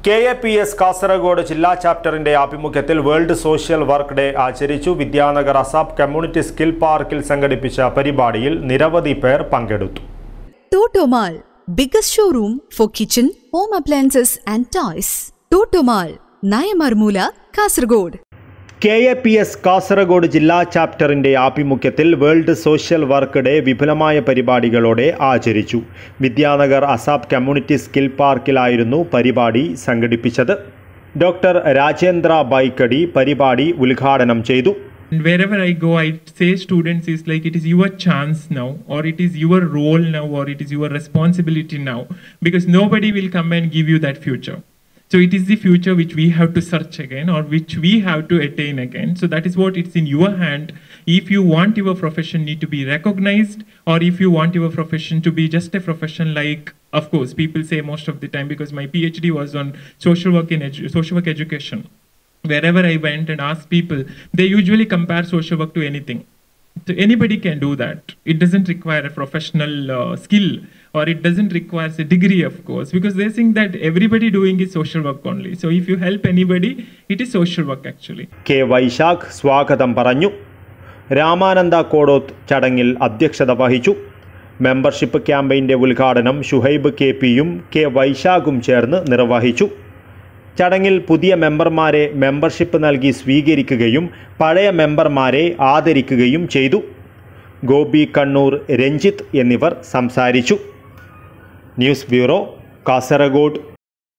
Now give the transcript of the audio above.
KAPS Kasaragod ജില്ലാ ചാപ്റ്ററിന്റെ ആഭിമുഖ്യത്തിൽ world social work day ആചരിച്ചു. വിദ്യാനഗർ അസാബ് കമ്മ്യൂണിറ്റി സ്കിൽ പാർക്കിൽ സംഘടിപ്പിച്ച പരിപാടിയിൽ നിരവധി പേർ പങ്കെടുത്തു. Totomal, biggest showroom for kitchen, home appliances and toys. Totomal, Nayamarmula, Kasaragod. KAPS Kasaragod ജില്ലാ ചാപ്റ്ററിന്റെ ആഭിമുഖ്യത്തിൽ വേൾഡ് സോഷ്യൽ വർക്ക് ഡേ വിപുലമായ പരിപാടികളോടെ ആചരിച്ചു. വിദ്യാനഗർ അസാബ് കമ്മ്യൂണിറ്റി സ്കിൽ പാർക്കിലായിരുന്നു പരിപാടി സംഘടിപ്പിച്ചത്. ഡോക്ടർ രാജേന്ദ്ര ബൈക്കടി പരിപാടി ഉദ്ഘാടനം ചെയ്തു. Wherever I go, I say students is like it is your chance now, or it is your role now, or it is your responsibility now, because nobody will come and give you that future. So it is the future which we have to search again, or which we have to attain again. So that is what it's in your hand. If you want your profession need to be recognized, or if you want your profession to be just a profession like, of course, people say most of the time, because my PhD was on social work education. Wherever I went and asked people, they usually compare social work to anything. So anybody can do that. It doesn't require a professional skill, or it doesn't require a degree, of course, because they think that everybody doing is social work only. So if you help anybody, it is social work actually. K. Vaishak സ്വാഗതം പറഞ്ഞു. രാമാനന്ദ കോടോത്ത് ചടങ്ങിൽ അധ്യക്ഷത വഹിച്ചു. Membership ക്യാമ്പയിൻ്റെ ഉദ്ഘാടനം Shuhaib KPയും K. വൈശാഖും ചേർന്ന് നിർവഹിച്ചു. ചടങ്ങിൽ പുതിയ മെമ്പർമാരെ മെമ്പർഷിപ്പ് നൽകി സ്വീകരിക്കുകയും പഴയ മെമ്പർമാരെ ആദരിക്കുകയും ചെയ്തു. ഗോപി കണ്ണൂർ, രഞ്ജിത്ത് എന്നിവർ സംസാരിച്ചു. News bureau, Kasaragod.